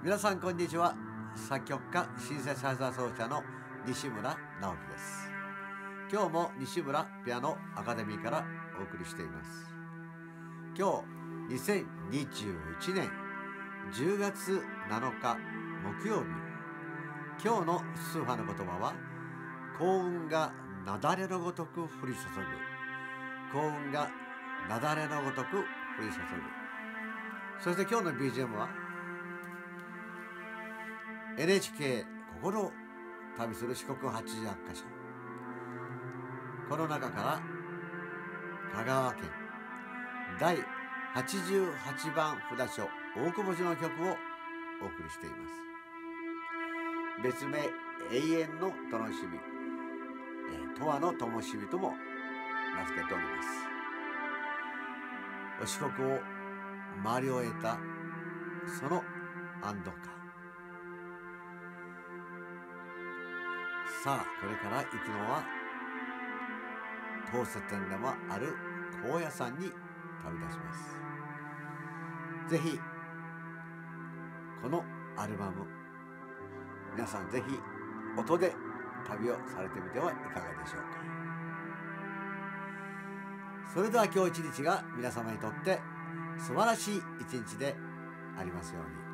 皆さんこんにちは。作曲家シンセサイザー奏者の西村直樹です。今日も西村ピアノアカデミーからお送りしています。今日2021年10月7日木曜日。今日のスーファの言葉は、幸運が雪崩のごとく降り注ぐ。幸運が雪崩のごとく降り注ぐ。そして今日の BGM はNHK 心を旅する四国88カ所。この中から香川県第88番札所大久保寺の曲をお送りしています。別名永遠の灯火、永遠の灯火とも名付けております。お四国を回り終えたその安堵感。さあこれから行くのは当世店でもある高野山に旅立ちます。ぜひこのアルバム、皆さんぜひ音で旅をされてみてはいかがでしょうか。それでは今日一日が皆様にとって素晴らしい一日でありますように。